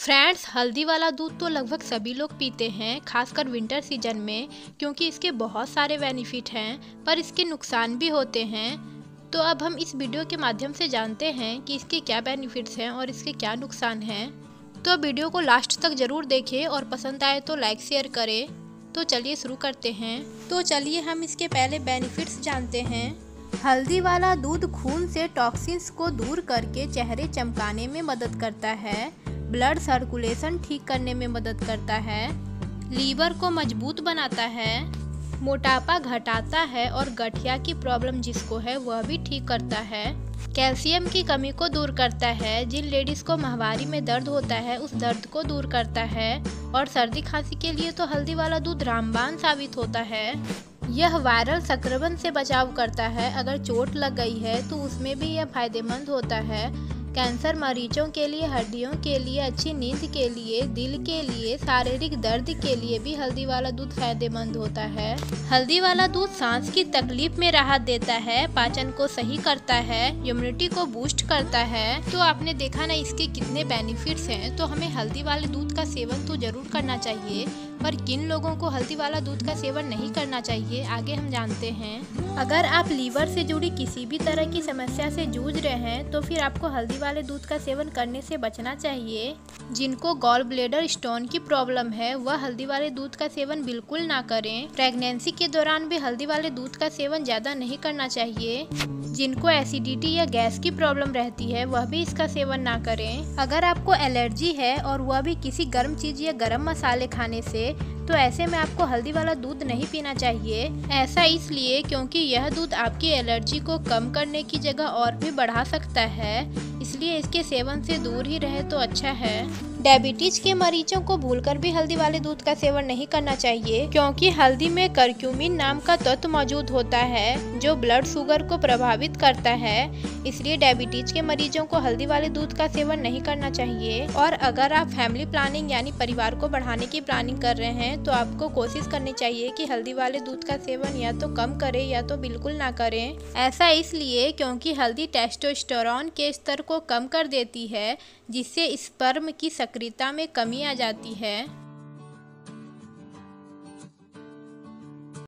Friends, हल्दी वाला दूध तो लगभग सभी लोग पीते हैं, खासकर विंटर सीजन में, क्योंकि इसके बहुत सारे बेनिफिट हैं, पर इसके नुकसान भी होते हैं। तो अब हम इस वीडियो के माध्यम से जानते हैं कि इसके क्या बेनिफिट्स हैं और इसके क्या नुकसान हैं। तो वीडियो को लास्ट तक जरूर देखें और पसंद आए तो लाइक शेयर करें। तो चलिए शुरू करते हैं। तो चलिए हम इसके पहले बेनिफिट्स जानते हैं। हल्दी वाला दूध खून से टॉक्सिन्स को दूर करके चेहरे चमकाने में मदद करता है, ब्लड सर्कुलेशन ठीक करने में मदद करता है, लीवर को मजबूत बनाता है, मोटापा घटाता है और गठिया की प्रॉब्लम जिसको है वह भी ठीक करता है, कैल्शियम की कमी को दूर करता है, जिन लेडीज़ को माहवारी में दर्द होता है उस दर्द को दूर करता है, और सर्दी खांसी के लिए तो हल्दी वाला दूध रामबाण साबित होता है। यह वायरल संक्रमण से बचाव करता है, अगर चोट लग गई है तो उसमें भी यह फायदेमंद होता है। कैंसर मरीजों के लिए, हड्डियों के लिए, अच्छी नींद के लिए, दिल के लिए, शारीरिक दर्द के लिए भी हल्दी वाला दूध फायदेमंद होता है। हल्दी वाला दूध सांस की तकलीफ में राहत देता है, पाचन को सही करता है, इम्यूनिटी को बूस्ट करता है। तो आपने देखा ना इसके कितने बेनिफिट्स हैं। तो हमें हल्दी वाले दूध का सेवन तो जरूर करना चाहिए, पर किन लोगों को हल्दी वाला दूध का सेवन नहीं करना चाहिए आगे हम जानते हैं। अगर आप लीवर से जुड़ी किसी भी तरह की समस्या से जूझ रहे हैं तो फिर आपको हल्दी वाले दूध का सेवन करने से बचना चाहिए। जिनको गॉल ब्लेडर स्टोन की प्रॉब्लम है वह हल्दी वाले दूध का सेवन बिल्कुल ना करें। प्रेगनेंसी के दौरान भी हल्दी वाले दूध का सेवन ज़्यादा नहीं करना चाहिए। जिनको एसिडिटी या गैस की प्रॉब्लम रहती है वह भी इसका सेवन ना करें। अगर आपको एलर्जी है और वह भी किसी गर्म चीज़ या गर्म मसाले खाने से, तो ऐसे में आपको हल्दी वाला दूध नहीं पीना चाहिए। ऐसा इसलिए क्योंकि यह दूध आपकी एलर्जी को कम करने की जगह और भी बढ़ा सकता है, इसलिए इसके सेवन से दूर ही रहे तो अच्छा है। डायबिटीज के मरीजों को भूलकर भी हल्दी वाले दूध का सेवन नहीं करना चाहिए, क्योंकि हल्दी में करक्यूमिन नाम का तत्व मौजूद होता है जो ब्लड शुगर को प्रभावित करता है। इसलिए डायबिटीज के मरीजों को हल्दी वाले दूध का सेवन नहीं करना चाहिए। और अगर आप फैमिली प्लानिंग यानी परिवार को बढ़ाने की प्लानिंग कर रहे हैं तो आपको कोशिश करनी चाहिए कि हल्दी वाले दूध का सेवन या तो कम करें या तो बिल्कुल ना करें। ऐसा इसलिए क्योंकि हल्दी टेस्टोस्टेरोन के स्तर को कम कर देती है, जिससे स्पर्म की सक्रियता में कमी आ जाती है।